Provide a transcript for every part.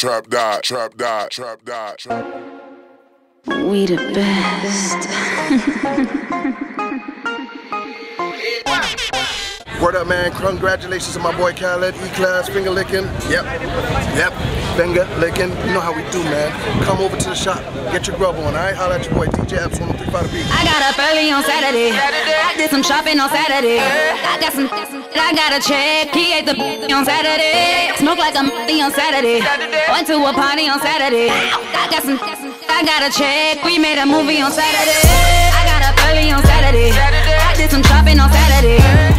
trap dot, trap dot, trap dot, trap. We the best. Word up, man. Congratulations to my boy Khaled, E-Class, finger licking. Yep, finger licking. You know how we do, man. Come over to the shop, get your grub on, alright? Holla at your boy, DJ Epps 1035 The Beat. I got up early on Saturday. I did some shopping on Saturday. I got a check. He ate the on Saturday. Smoke like a on Saturday. Went to a party on Saturday. I got a check. We made a movie on Saturday. I got up early on Saturday. I did some shopping on Saturday.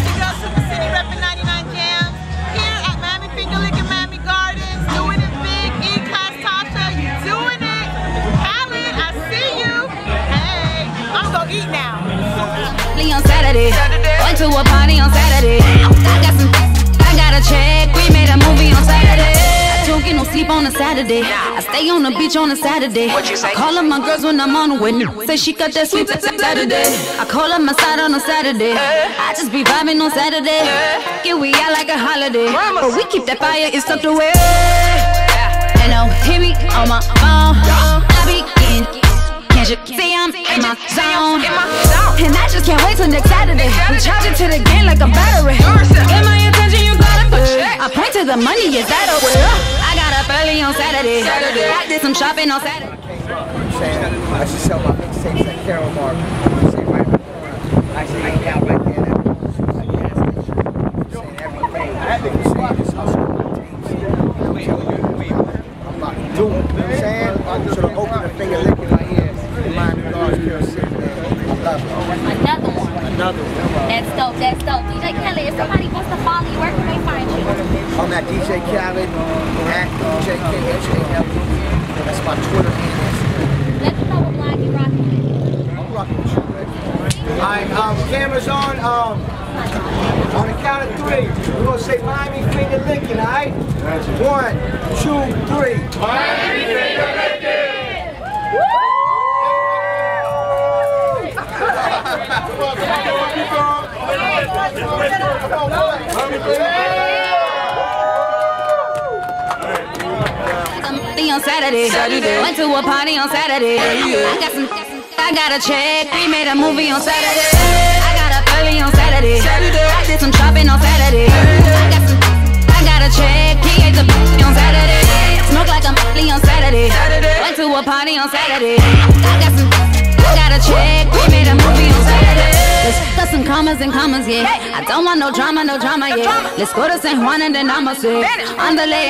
On Saturday, went to a party on Saturday. I got a check. We made a movie on Saturday. I don't get no sleep on a Saturday. I stay on the beach on a Saturday. I call up my girls when I'm on the way. Say she got that sweet Saturday. I call up my side on a Saturday. I just be vibing on Saturday. Yeah, we out like a holiday, but we keep that fire, it's tucked away. And now here we on my phone. I be getting. Can't you see I'm in my zone? And I just can't wait till next Saturday. We charge it to the game like a battery. Get my attention, you gotta pay. I point to the money, is that over? I got up early on Saturday. I did some shopping on Saturday. I should sell my mixtapes at Carol Mark. I say right in the corner. I say hang out right there at that gas station. Saying every day. I just hustle my tapes. I'm telling you, I'm about to do it. You know what I'm saying? Should have opened the finger licking my ears. Miami Gardens, Pure City, man. I love it. Another one. Another one. That's dope, that's dope. DJ Khaled, if somebody wants to follow you, where can they find you? I'm at DJ Khaled, at DJ KHALED. That's my Twitter and Instagram. Let them know what blog you're rocking with. I'm rocking with you, man. Alright, cameras on. On the count of 3, we're gonna say Miami finger licking, alright? 1, 2, 3. Miami finger licking! On Saturday. Went to a party on Saturday. I got a check. We made a movie on Saturday. I got up early on Saturday. I did some shopping on Saturday. I got a check. He ate the on Saturday. Smoke like a on Saturday. Went to a party on Saturday. I got a check. We made a movie on Saturday. Let's got some commas and commas, yeah. I don't want no drama, yeah. Let's go to San Juan and then I'ma say andale.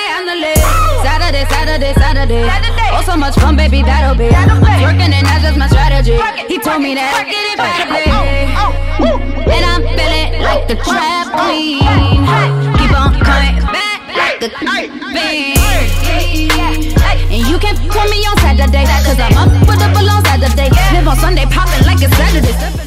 Saturday. Oh, so much fun, baby, that'll be. Working and that's just my strategy. He told me that I get it badly. And I'm feeling like the trap queen. Keep on coming back like the bean. And you can put me on Saturday, cause I'm up with the balloons Saturday. Live on Sunday, popping like it's Saturday.